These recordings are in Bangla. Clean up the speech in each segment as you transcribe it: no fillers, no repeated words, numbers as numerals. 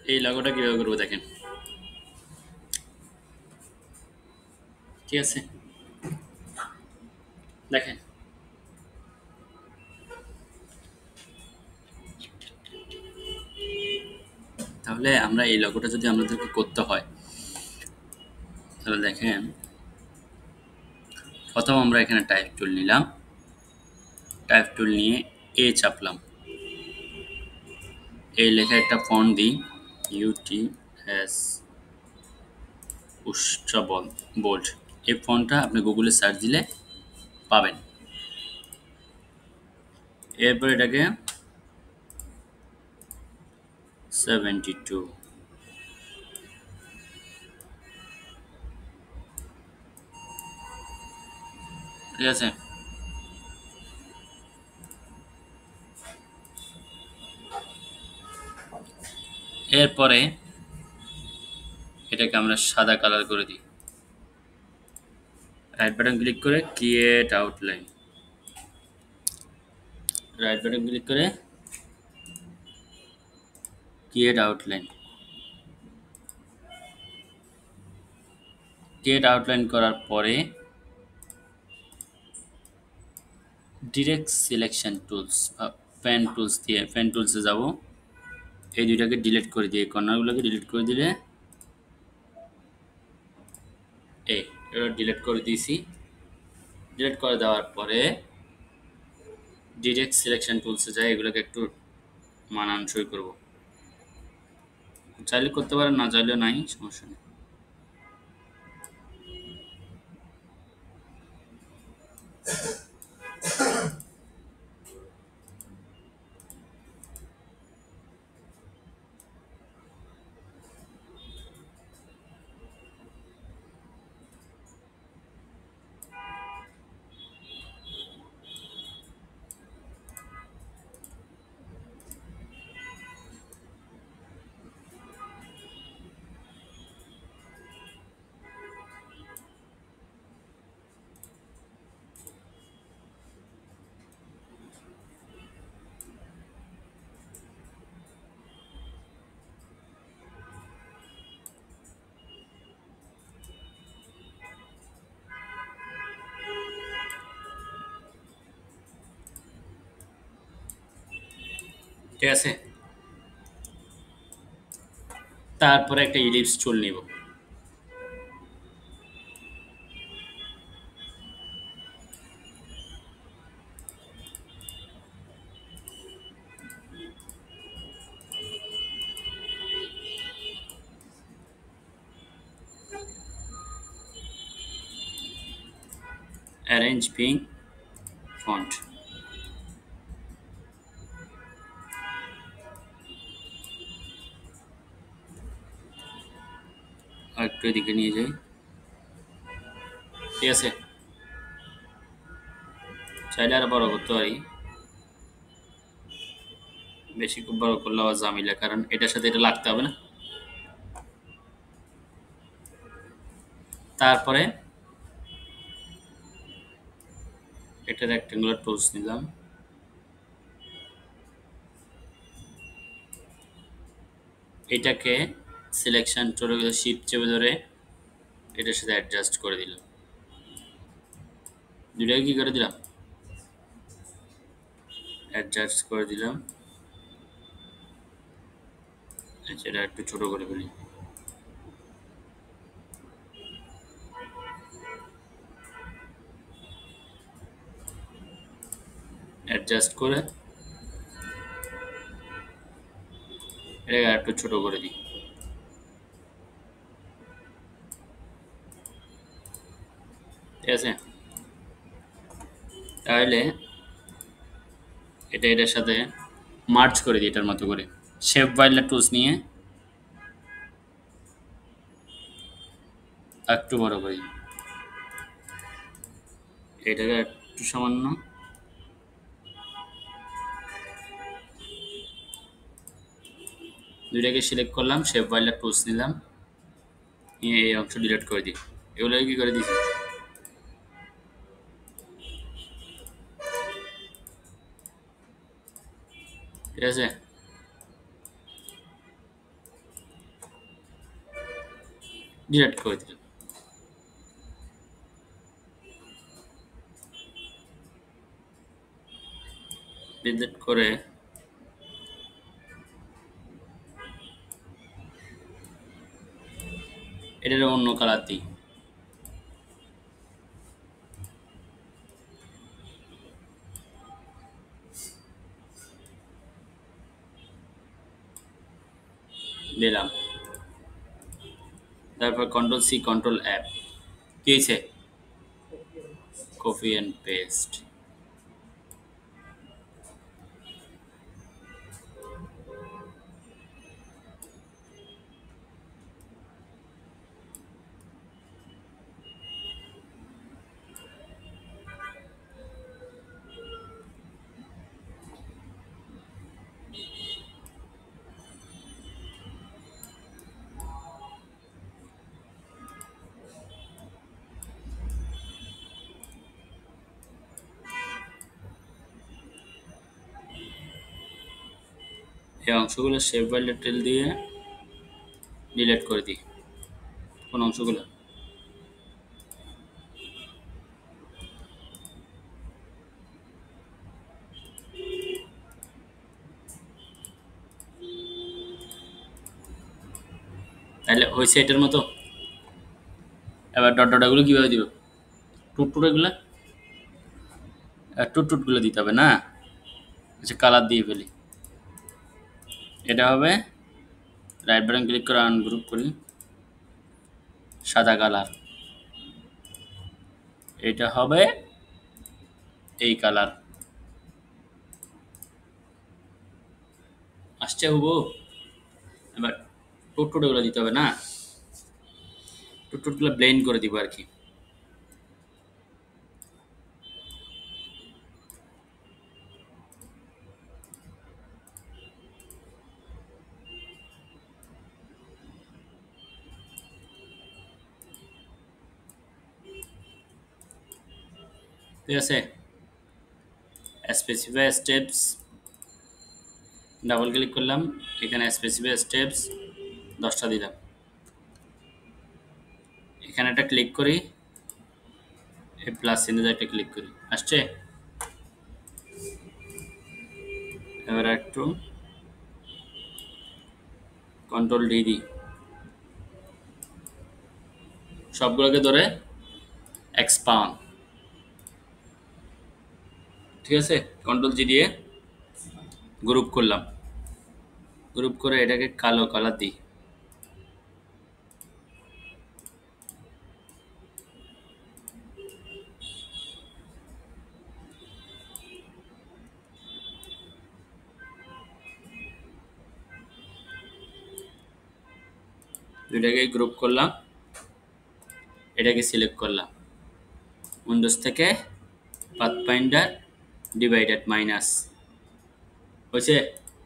এই লগোটা কিভাবে করবো দেখেন। ঠিক আছে, দেখেন তাহলে আমরা এই লগোটা যদি আমাদেরকে করতে হয় তাহলে দেখেন, প্রথম আমরা এখানে টাইপ টুল নিলাম, টাইপ টুল নিয়ে এ চাপলাম, এই লেখা একটা ফন্ট দিই, UTS উচ্চবল বোল্ড। এই ফন্টটা আপনি গুগলে সার্চ দিলে পাবেন। এরপর এটাকে 72, ঠিক আছে। এরপরে এটাকে আমরা সাদা কালার করে দিই, রাইট বাটন ক্লিক করে create outline, right button click করে ক্রিয়েট আউটলাইন, ক্রিয়েট আউটলাইন করার পরে direct selection tools, pen tools দিয়ে পেন টুলসে যাব, এই দুইটাকে ডিলিট করে দিয়ে কর্নারগুলোকে ডিলিট করে দিলে এটা ডিলিট করে দিয়েছি। ডিলিট করে দেওয়ার পরে ডিরেক্ট সিলেকশন টুলসে যাই, এগুলোকে একটু মানানসই করব, চাইলে করতে পারেন, না চাইলেও নাই, সমস্যা নেই। ঠিক আছে, তারপরে একটা ইলিপস টুল নিব, অ্যারেঞ্জ পিং ফন্ট, আর একটু এদিকে নিয়ে যাই। ঠিক আছে, চাইলে আরো বড় করতে পারি, বেশি খুব বড় করলে আবার ঝামেলা, কারণ এটার সাথে এটা লাগতে হবে না। তারপরে একটা রেক্টেঙ্গুলার টুলস নিলাম, এটাকে সিলেকশন টুলে শিফট চেপে ধরে এটার সাথে অ্যাডজাস্ট করে দিলাম, দুটাকে কি করে দিলাম, অ্যাডজাস্ট করে দিলাম। আচ্ছা, এটা একটু ছোট করে ফেলি, অ্যাডজাস্ট করে এটাকে একটু ছোট করে দিই। ঠিক আছে, তাহলে এটা এটার সাথে মার্চ করে দিই এটার মতো করে। শেপ ফাইলার টুলস নিয়ে একটু বড় করি, এটাকে একটু সামান্য দুইটাকে সিলেক্ট করলাম, শেপ ফাইলার টুলস নিলাম, নিয়ে এই অংশ ডিলিট করে দিই। এগুলো কি করে দিছি, ঠিক আছে। ডিলিট করে দিলাম। ডিলিট করে এটার অন্য কালার দিই। দিলাম। তারপর কন্ট্রোল সি কন্ট্রোল অ্যাপ কি হয়েছে? Copy and paste. এই অংশগুলো শেপ ফাইলের টেল দিয়ে ডিলিট করে দিই। কোন অংশগুলো? তাহলে হয়েছে এটার মতো। এবার ডট ডটাগুলো কীভাবে দিব? টুটটুটেগুলো টুটটুটগুলো দিতে হবে না? আচ্ছা কালার দিয়ে ফেলি। এটা হবে রাইট বাটন ক্লিক করে আনগ্রুপ করি, সাদা কালার। এটা হবে এই কালার। আসছে হবো। এবার টুটটুটেগুলো দিতে হবে না? টুটটুটগুলো ব্লেন্ড করে দিব আর কি। ঠিক আছে, স্পেসিফাই স্টেপস ডাবল ক্লিক করলাম, এখানে স্পেসিফাই স্টেপস 10টা দিলাম। এখানে একটা ক্লিক করি, এই প্লাস চিহ্নে একটা ক্লিক করি, আসছে। এবার একটু কন্ট্রোল ডি দিই, সবগুলোকে ধরে এক্সপাউন্ড। ঠিক আছে, কন্ট্রোল জি দিয়ে গ্রুপ করলাম, গ্রুপ করে এটাকে কালো কালার দিই। দুইটাকে গ্রুপ করলাম, এটাকে সিলেক্ট করলাম, উইন্ডোজ থেকে পাথফাইন্ডার ডিভাইডেড মাইনাস হয়েছে।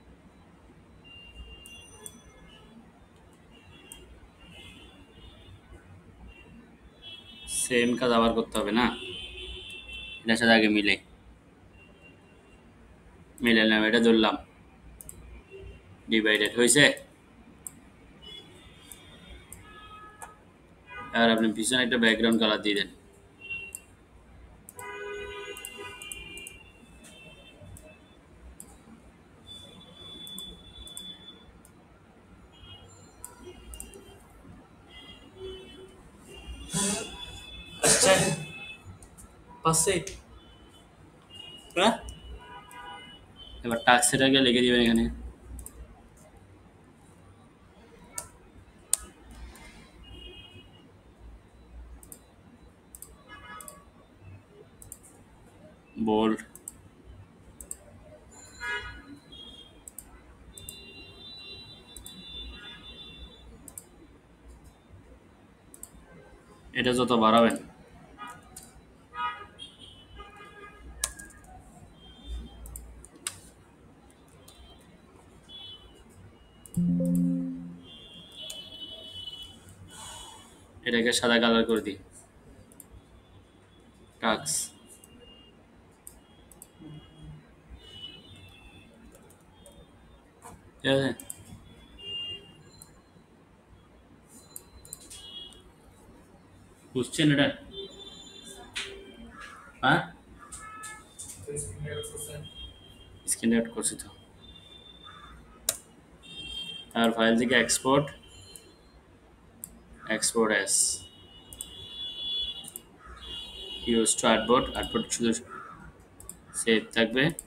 সেম কাজ আবার করতে হবে না? এটার সাথে আগে মিলালাম, এটা ধরলাম, ডিভাইডেড হয়েছে। আর আপনি পিছনে একটা ব্যাকগ্রাউন্ড কালার দিয়ে দেন। আচ্ছা পাশে হ্যাঁ, এবার টাক্স এটাকে লিখে দিবেন এখানে। বোল্ড, এটা যত বাড়াবেন এটাকে সাদা কালার করে দিই। টাক্স ঠিক আছে, বুঝছেন এটা? হ্যাঁ, স্ক্রিন রেকর্ড করছি তো। আর ফাইল থেকে export, export as use to artboard, artboard শুধু সেভ থাকবে।